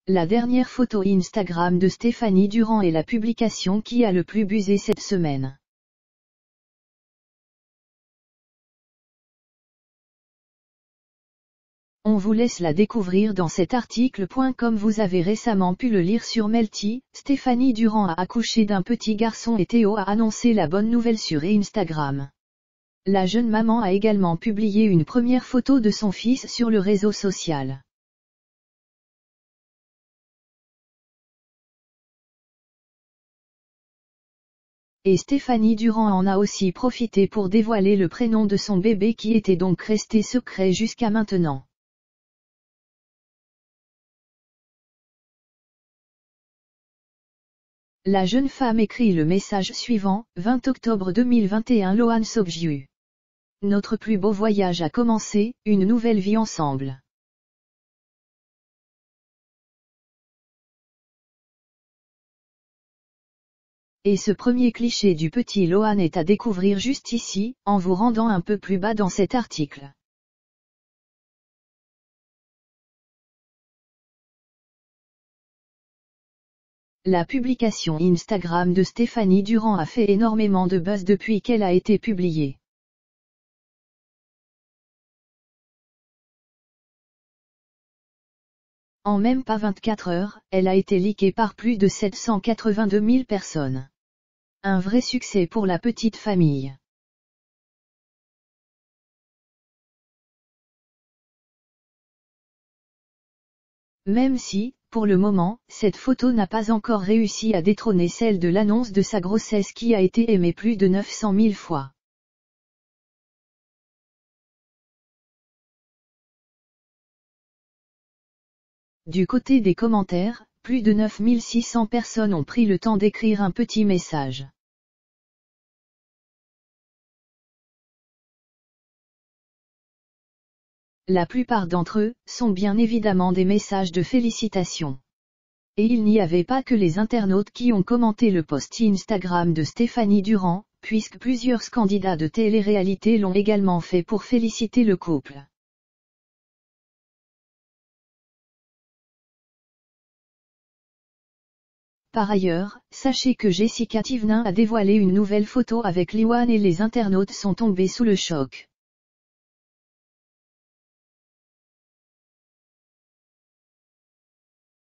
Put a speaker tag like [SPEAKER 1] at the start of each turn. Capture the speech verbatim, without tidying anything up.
[SPEAKER 1] La dernière photo Instagram de Stéphanie Durand est la publication qui a le plus buzzé cette semaine. On vous laisse la découvrir dans cet article. Comme vous avez récemment pu le lire sur Melty, Stéphanie Durand a accouché d'un petit garçon et Théo a annoncé la bonne nouvelle sur Instagram. La jeune maman a également publié une première photo de son fils sur le réseau social. Et Stéphanie Durand en a aussi profité pour dévoiler le prénom de son bébé qui était donc resté secret jusqu'à maintenant. La jeune femme écrit le message suivant, vingt octobre deux mille vingt et un Loan Sobjiu. Notre plus beau voyage a commencé, une nouvelle vie ensemble. Et ce premier cliché du petit Loan est à découvrir juste ici, en vous rendant un peu plus bas dans cet article. La publication Instagram de Stéphanie Durand a fait énormément de buzz depuis qu'elle a été publiée. En même pas vingt-quatre heures, elle a été likée par plus de sept cent quatre-vingt-deux mille personnes. Un vrai succès pour la petite famille. Même si, pour le moment, cette photo n'a pas encore réussi à détrôner celle de l'annonce de sa grossesse qui a été aimée plus de neuf cent mille fois. Du côté des commentaires, plus de neuf mille six cents personnes ont pris le temps d'écrire un petit message. La plupart d'entre eux, sont bien évidemment des messages de félicitations. Et il n'y avait pas que les internautes qui ont commenté le post Instagram de Stéphanie Durand, puisque plusieurs candidats de télé-réalité l'ont également fait pour féliciter le couple. Par ailleurs, sachez que Jessica Thivenin a dévoilé une nouvelle photo avec Liwan et les internautes sont tombés sous le choc.